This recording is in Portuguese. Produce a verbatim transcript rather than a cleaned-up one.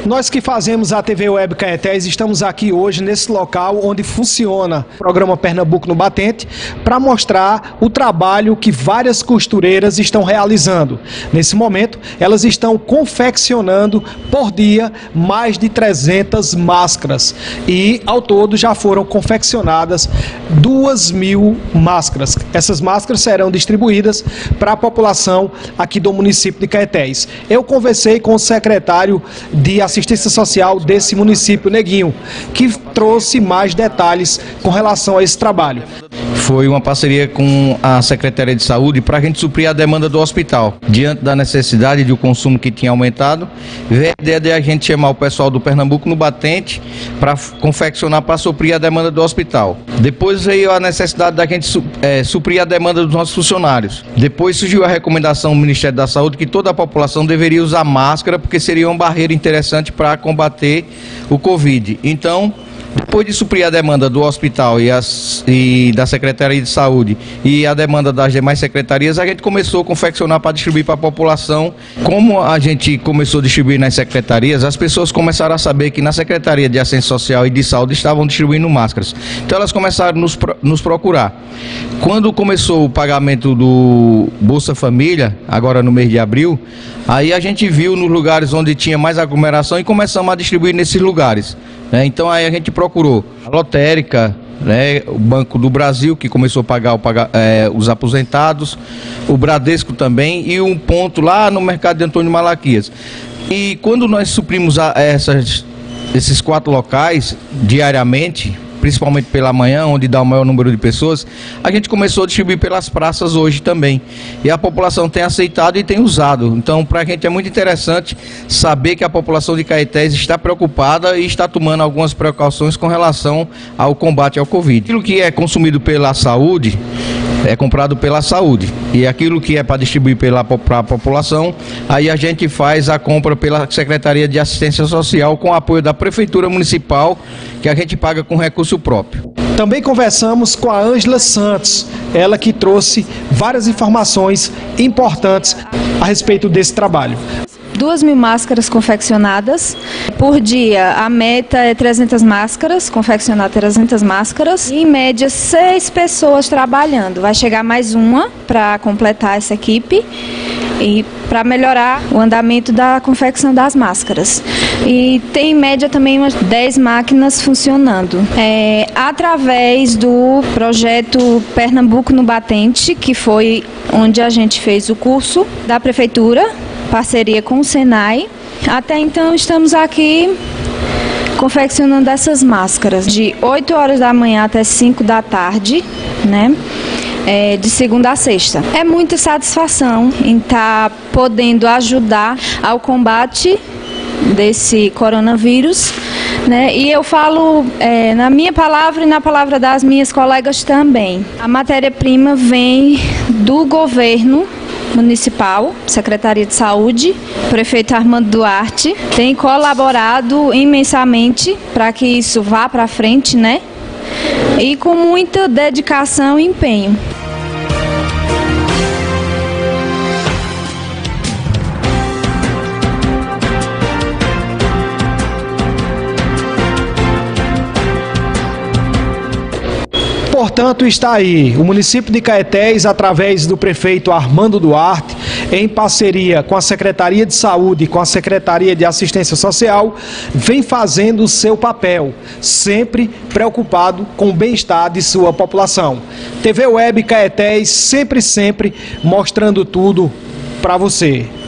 Nós que fazemos a T V Web Caetés estamos aqui hoje nesse local onde funciona o programa Pernambuco no Batente para mostrar o trabalho que várias costureiras estão realizando. Nesse momento, elas estão confeccionando por dia mais de trezentas máscaras e ao todo já foram confeccionadas duas mil máscaras. Essas máscaras serão distribuídas para a população aqui do município de Caetés. Eu conversei com o secretário de Assistência Social desse município, Neguinho, que trouxe mais detalhes com relação a esse trabalho. Foi uma parceria com a Secretaria de Saúde para a gente suprir a demanda do hospital. Diante da necessidade de o consumo que tinha aumentado, veio a ideia de a gente chamar o pessoal do Pernambuco no Batente para confeccionar, para suprir a demanda do hospital. Depois veio a necessidade da gente su é, suprir a demanda dos nossos funcionários. Depois surgiu a recomendação do Ministério da Saúde que toda a população deveria usar máscara, porque seria uma barreira interessante para combater o Covid. Então, depois de suprir a demanda do hospital e, as, e da Secretaria de Saúde e a demanda das demais secretarias, a gente começou a confeccionar para distribuir para a população. Como a gente começou a distribuir nas secretarias, as pessoas começaram a saber que na Secretaria de Assistência Social e de Saúde estavam distribuindo máscaras. Então elas começaram a nos, nos procurar. Quando começou o pagamento do Bolsa Família, agora no mês de abril, aí a gente viu nos lugares onde tinha mais aglomeração e começamos a distribuir nesses lugares. Né? Então aí a gente procurou a lotérica, né, o Banco do Brasil, que começou a pagar, o, pagar é, os aposentados, o Bradesco também, e um ponto lá no mercado de Antônio Malaquias. E quando nós suprimos a, essas, esses quatro locais diariamente, principalmente pela manhã, onde dá o maior número de pessoas, a gente começou a distribuir pelas praças hoje também. E a população tem aceitado e tem usado. Então, para a gente é muito interessante saber que a população de Caetés está preocupada e está tomando algumas precauções com relação ao combate ao Covid. Aquilo que é consumido pela saúde é comprado pela saúde, e aquilo que é para distribuir pela pra população, aí a gente faz a compra pela Secretaria de Assistência Social com apoio da Prefeitura Municipal, que a gente paga com recurso próprio. Também conversamos com a Ângela Santos, ela que trouxe várias informações importantes a respeito desse trabalho. Duas mil máscaras confeccionadas. Por dia, a meta é trezentas máscaras, confeccionar trezentas máscaras. E, em média, seis pessoas trabalhando. Vai chegar mais uma para completar essa equipe e para melhorar o andamento da confecção das máscaras. E tem, em média, também umas dez máquinas funcionando. É, através do projeto Pernambuco no Batente, que foi onde a gente fez o curso da Prefeitura, parceria com o Senai. Até então estamos aqui confeccionando essas máscaras de oito horas da manhã até cinco da tarde, né? É, de segunda a sexta. É muita satisfação em estar podendo ajudar ao combate desse coronavírus, né? E eu falo é, na minha palavra e na palavra das minhas colegas também. A matéria-prima vem do governo municipal, Secretaria de Saúde, prefeito Armando Duarte, tem colaborado imensamente para que isso vá para frente, né? E com muita dedicação e empenho. Portanto, está aí o município de Caetés, através do prefeito Armando Duarte, em parceria com a Secretaria de Saúde e com a Secretaria de Assistência Social, vem fazendo o seu papel, sempre preocupado com o bem-estar de sua população. T V Web Caetés, sempre, sempre mostrando tudo para você.